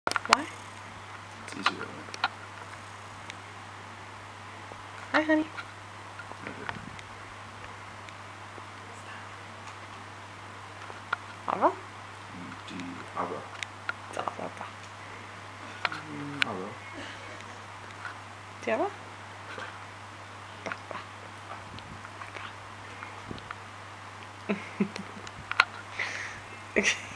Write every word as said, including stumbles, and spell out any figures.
Why? It's easier that way. Hi, honey. Ava? Die aber. Ava. Aber. Die Ava? Okay.